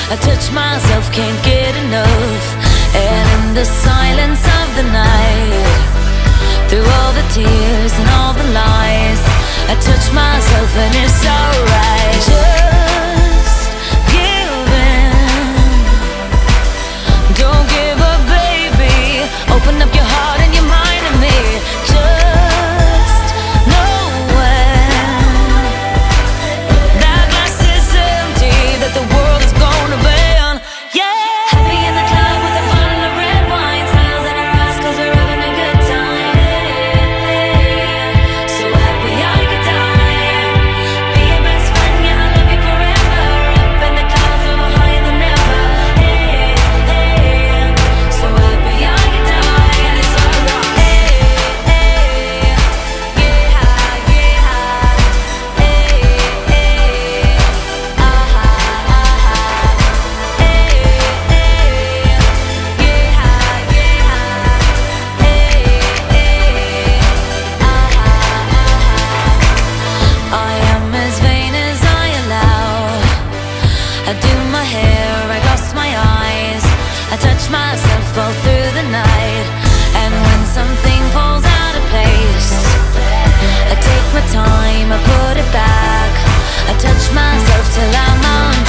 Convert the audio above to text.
I touch myself, can't get enough. And in the silence of the night, through all the tears and all the lies, I touch myself and it's alright. Just give in. Don't give up, baby. Open up your heart and your mind to me. Just know when that glass is empty, that the world is gonna burn. Yeah. Happy in the club with a bottle of red wine, smiles in our eyes 'cause we're having a good time. So happy I could die. Be your best friend, yeah, I love you forever. Up in the clouds, over higher than ever. Hey, hey. So happy I could die, and it's alright. Hey, hey. Yeah, yeah. Hey, hey. Ah-ha, ah-ha. Hey, hey. Yeah, yeah. Hey, hey. Ah-ha, ah-ha. I am as vain as I allow. I do my hair, I gloss my eyes, I touch myself all through the night. And when something falls out of place, I take my time, I put it back. I touch myself till I'm on